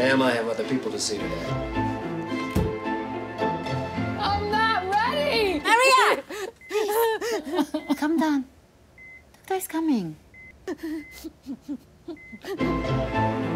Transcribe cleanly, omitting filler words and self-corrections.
Ma'am, I have other people to see to that. I'm not ready! Maria! Calm down. Doctor is coming.